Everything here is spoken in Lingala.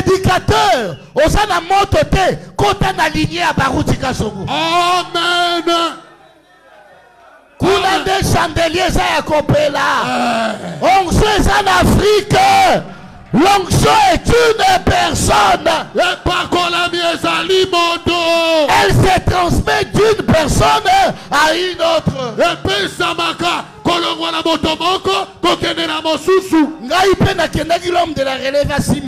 prédicateur osana moto te kota na lignée à Baruti Kasongo. Amen. Kuna de chandelier za ya kopela. Onction est en Afrique. L'onction est une personne. Elle se transmet d'une personne à une autre. Ngai pe nakendaki l'homme de la relève